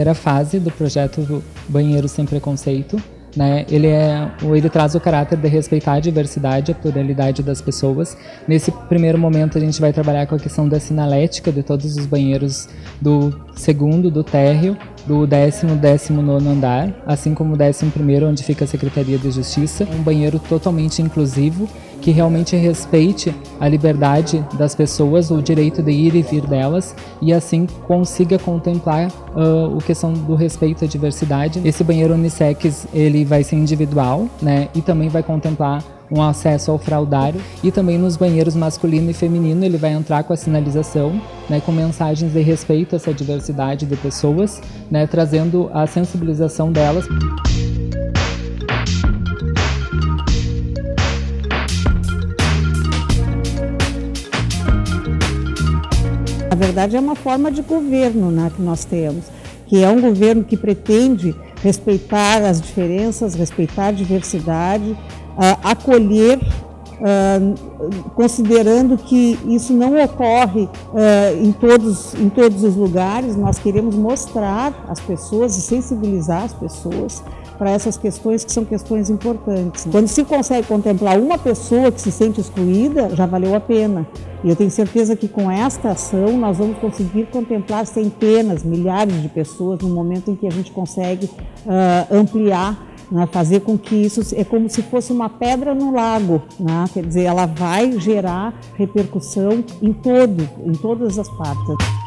primeira fase do projeto Banheiro Sem Preconceito, né? Ele traz o caráter de respeitar a diversidade, a pluralidade das pessoas. Nesse primeiro momento a gente vai trabalhar com a questão da sinalética de todos os banheiros do segundo, do térreo, do 10º, 19º andar, assim como o 11º, onde fica a Secretaria de Justiça. Um banheiro totalmente inclusivo, que realmente respeite a liberdade das pessoas, o direito de ir e vir delas, e assim consiga contemplar a questão do respeito à diversidade. Esse banheiro unissex, ele vai ser individual, né, e também vai contemplar um acesso ao fraldário, e também nos banheiros masculino e feminino ele vai entrar com a sinalização, né, com mensagens de respeito a essa diversidade de pessoas, né, trazendo a sensibilização delas. Na verdade, é uma forma de governo, né, que nós temos, que é um governo que pretende respeitar as diferenças, respeitar a diversidade, acolher, considerando que isso não ocorre em todos os lugares. Nós queremos mostrar às pessoas e sensibilizar as pessoas para essas questões que são questões importantes. Quando se consegue contemplar uma pessoa que se sente excluída, já valeu a pena. E eu tenho certeza que com esta ação nós vamos conseguir contemplar centenas, milhares de pessoas no momento em que a gente consegue ampliar, né, fazer com que isso é como se fosse uma pedra no lago, né? Quer dizer, ela vai gerar repercussão em todas as partes.